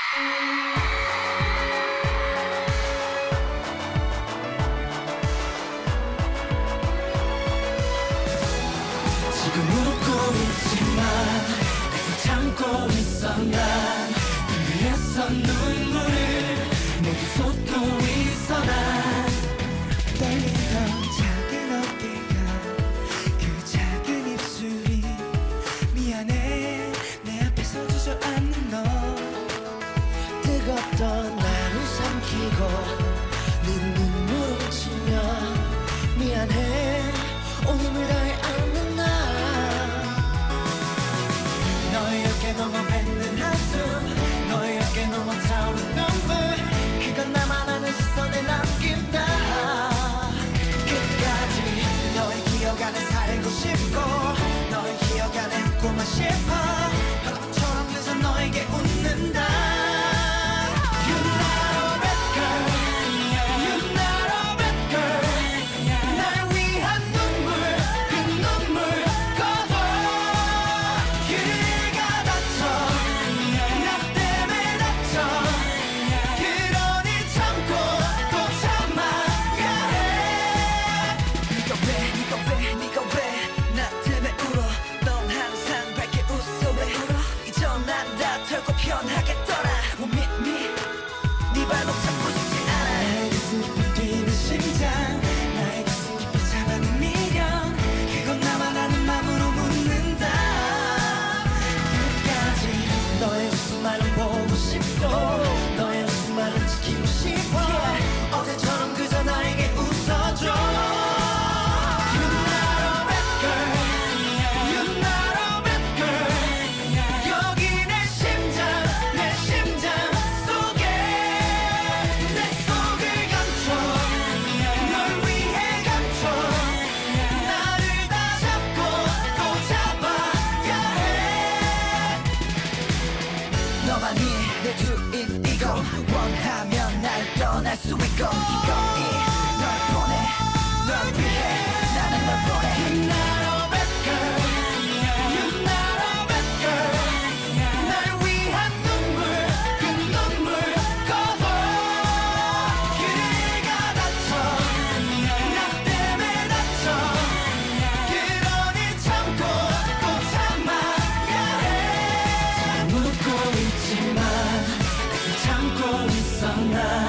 지금 웃고 있지만 계속 참고 있어 난 위에서 눈물을 모두 쏟고 있어 난 떨리던 작은 어깨가 그 작은 입술이 미안해 내 앞에서 주저앉는 너 뜨겁던 나를 삼키고 네 눈물을 치며 미안해 온 힘을 다해 안는 나 너의 어깨 넘어 뱉는 한숨 너의 어깨 넘어 타오르는 눈물 그건 나만 아는 시선에 남긴다 끝까지 너의 기억 안에 살고 싶고 너의 기억 안에 웃고만 싶어 바람처럼 그저 너에게 웃는다 You're not a bad girl You're not a bad girl 날 위한 눈물 그 눈물 꺼둬 귀가 다쳐 나 때문에 다쳐 그러니 참고 또 참아야 해 네가 왜 나 때문에 울어 넌 항상 밝게 웃어 왜 울어 이전 난 다 털고 편하게 떠나 Won't meet me 네 발목 잡고 싶지 않아 나의 가슴 깊이 뛰는 심장 나의 가슴 깊이 잡아는 미련 그건 나만 아는 맘으로 묻는다 끝까지 너의 웃음만은 보고 싶고 너의 웃음만은 지키고 싶어 어제처럼 그저 나에게 웃어줘 You're not a bad girl You're not a bad girl 여기 내 심장 속에 내 속을 감춰 널 위해 감춰 나를 다 잡고 또 잡아야 해 너만이 내 주인이고 원하면 날 떠날 수 있고 기꺼이 널 보내 널 위해 나는 널 보내 You're not a bad girl You're not a bad girl 날 위한 눈물 그 눈물 꺼둬 귀가 다쳐 나 때문에 다쳐 그러니 참고 또 참아야 해 웃고 있지만 계속 참고 있어 난